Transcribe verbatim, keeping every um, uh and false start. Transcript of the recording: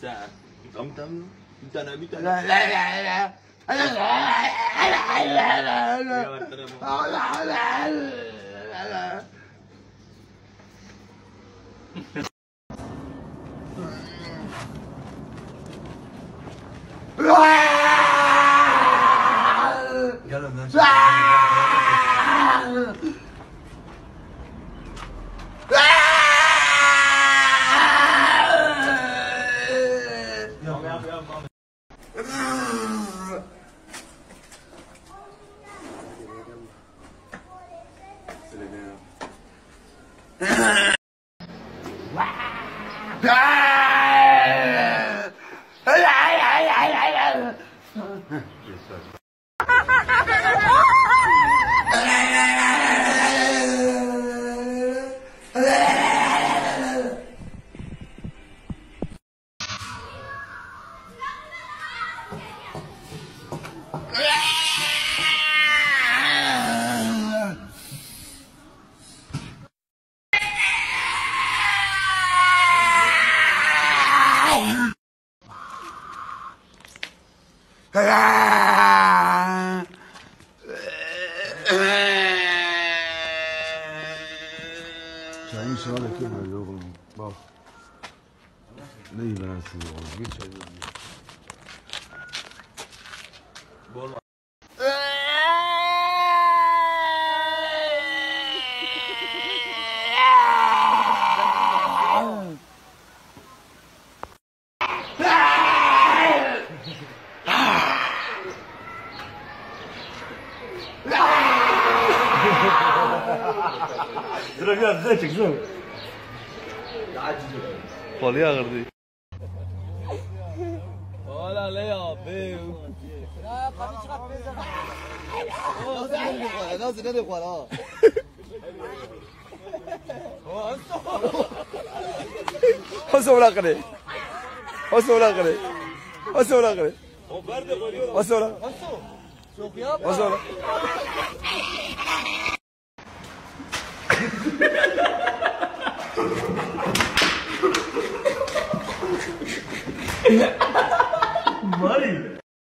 자, 땀땀 있잖아, 있잖아. شاهین شاله که بلوغ با نمیبرن سوق یه چای بگیر Dragão, deixa que sou. Olha a gardi. Olha ali, ó, meu. Ah, para de tirar peso. Não, você não deu qual, ó. Olha lá, cara. Olha lá, cara. Olha lá, cara. Olha lá. Olha lá. Yeah.